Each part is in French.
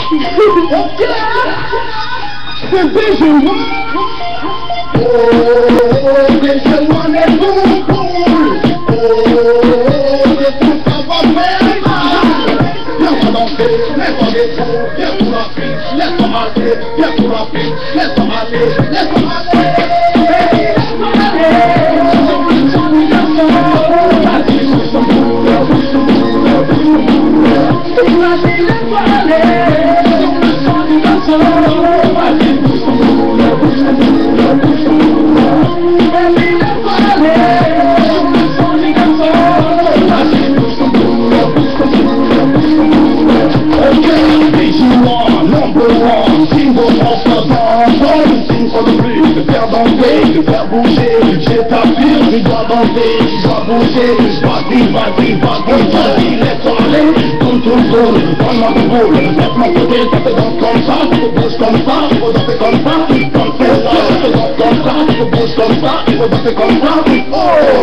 Vas-y, laisse-toi aller, comme tout le monde, donne-moi ton boule, laisse-moi côté, ça te danse comme ça, tu te bouges comme ça, il faut danser comme ça, comme c'est ça, tu te danses comme ça, tu te bouges comme ça, il faut danser comme ça, oh!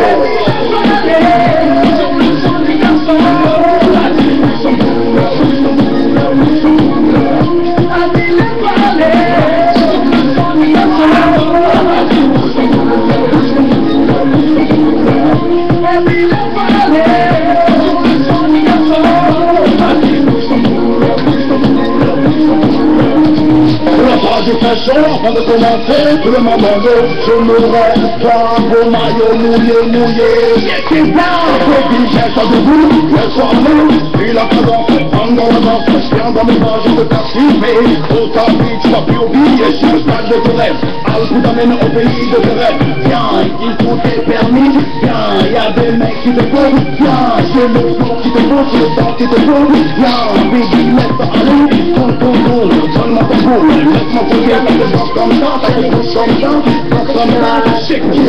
Je fais chaud avant de commencer, le moment je me rends dans vos maillots mouillés. C'est bien, baby, j'ai ça debout, laisse-moi nous, puis la cadence, prends dans la danse, viens dans mes bras, je veux t'assumer. Au tapis, tu vas plus oublier, je suis le stade de tes rêves, à le bout d'amène au pays de tes rêves. Viens, ils sont tes permis, viens, y'a des mecs qui te font, viens, j'ai le flow qui te faut, j'ai le temps qui te faut, viens, baby, laisse-toi aller, donne-moi ton boule, laisse-moi poser, ça te danse comme ça, ça te bouge comme ça, danse comme ça, shake it.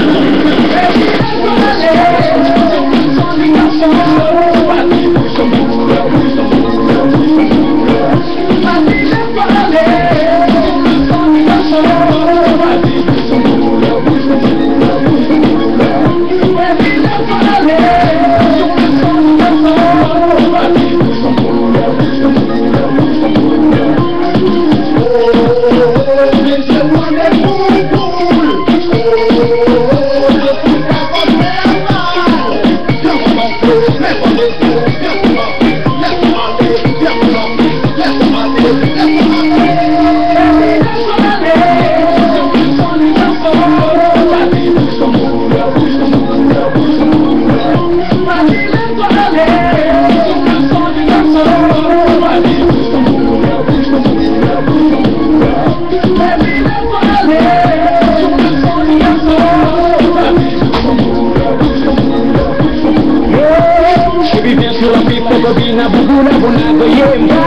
Bobina bugula bunago yemba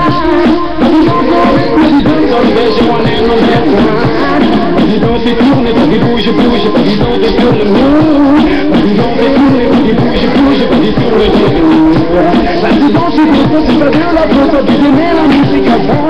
Président fait tourner, vas-y bouge, bouge, président fait tourner, président fait tourner, vas-y bouge, bouge, vas-y tourne. La danse c'est bien, c'est pas bien la faute, tu aimais la musique avant.